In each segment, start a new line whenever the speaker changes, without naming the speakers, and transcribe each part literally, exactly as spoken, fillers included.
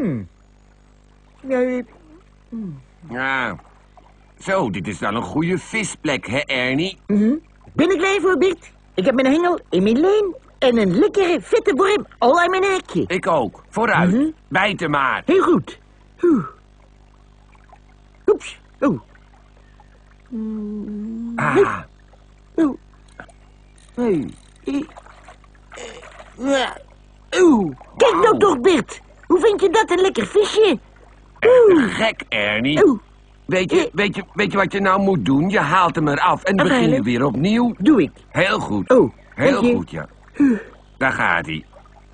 Hmm. Nee. Hmm.
Ja. Zo, dit is dan een goede visplek, hè, Ernie?
Mm-hmm. Ben ik klaar voor, Bert? Ik heb mijn hengel in mijn leen en een lekkere vette worm al aan mijn nekje.
Ik ook. Vooruit.
Mm-hmm.
Bijten maar.
Heel goed. Oeh. Oeps. Oh. Mm.
Ah.
Oeh. Hey. Oeh. Kijk nou toch, Bert. Hoe vind je dat een lekker visje?
Echt gek, Ernie.
Oeh.
Weet je, weet, je, weet je wat je nou moet doen? Je haalt hem eraf en begin je weer opnieuw.
Doe ik.
Heel goed.
Oh,
Heel goed, ja. Daar gaat hij.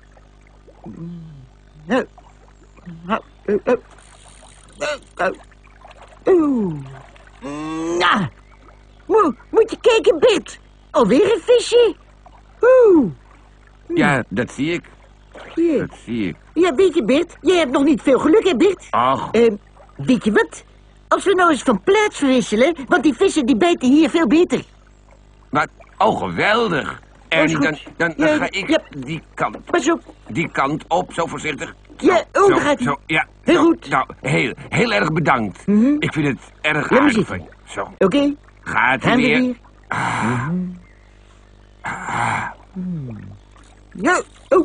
Oeh. Nou. Mo, moet je kijken, Bert. Alweer een visje. Oeh.
Ja, dat zie ik.
Ja.
Dat zie ik.
Ja, weet je, Bert, jij hebt nog niet veel geluk, hè, Bert?
Ach.
Uh, weet je wat? Als we nou eens van plaats verwisselen, want die vissen die bijten hier veel beter.
Maar, oh, geweldig. Ernie,
goed.
dan, dan, dan
Ja,
ga ik
ja.
die kant,
Pas op.
die kant op, zo voorzichtig.
Ja,
Zo,
oh,
zo,
daar gaat hij.
zo, ja,
Heel
zo.
goed.
Nou, heel, heel erg bedankt.
Mhm.
Ik vind het erg
Laat maar
aardig
zitten.
van je. Zo,
Oké, okay.
gaat hij
gaan we
weer.
weer.
Ah.
Mm-hmm. Mm. Ja, oh.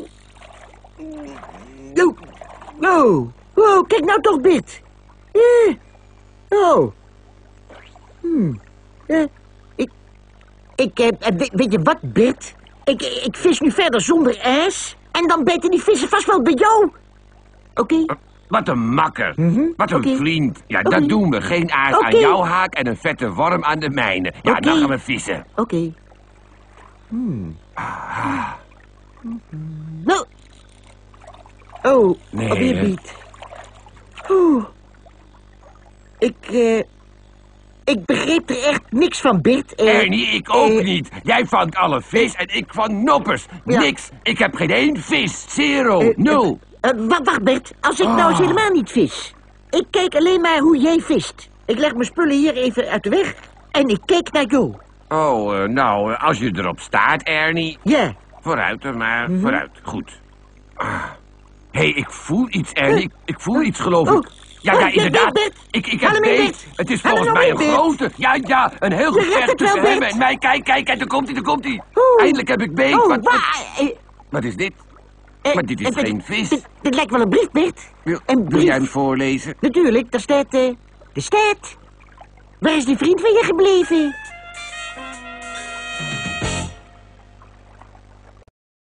Oh. Oh. Oh, kijk nou toch, Bert. Eh. Oh. Hmm. Eh. Ik... Ik, eh, weet, weet je wat, Bert? Ik, ik vis nu verder zonder ijs. En dan bijten die vissen vast wel bij jou. Oké? Okay?
Wat een makker.
Mm-hmm.
Wat een
Okay.
vriend. Ja,
Okay.
dat doen we. Geen aas
Okay.
aan jouw haak en een vette worm aan de mijne. Ja,
Okay.
dan gaan we vissen.
Oké. Okay. Hmm.
Ah.
Nou. Oh,
Nee,
alweer
hè?
niet. Oeh. Ik, eh... Ik begreep er echt niks van, Bert. Eh,
Ernie, ik ook
eh,
niet. Jij vangt alle vis en ik vang noppers.
Ja.
Niks. Ik heb geen één vis. Zero.
eh,
Nul.
eh, eh, wacht, wacht, Bert. Als ik nou eens
Ah.
helemaal niet vis. Ik kijk alleen maar hoe jij vist. Ik leg mijn spullen hier even uit de weg. En ik kijk naar jou.
Oh, uh, nou, uh, als je erop staat, Ernie.
Ja.
Vooruit er maar.
Mhm.
Vooruit. Goed. Hé, hey, ik voel iets, Ernie. Ik, ik voel iets, geloof
Oh.
ik. Ja,
Oh,
ja,
ja,
inderdaad.
Bert, Bert.
Ik, ik
Haal
heb
hem in,
beet.
Bert.
Het is
Haal
volgens
hem
mij
nou
een
in, Bert.
grote. Ja, ja, een heel
Je redt
gevecht
het wel,
tussen hem
Bert.
en mij. Kijk, kijk, kijk, daar komt hij, daar komt hij.
Oeh.
Eindelijk heb ik beet.
Oh,
wat, wat,
waar? Eh,
wat is dit?
eh,
Maar dit is
eh,
geen
dit-
vis.
Dit, dit lijkt wel een brief, Bert.
Wil,
Een
wil
brief.
jij hem voorlezen?
Natuurlijk, daar staat... eh, er staat... Waar is die vriend van je gebleven?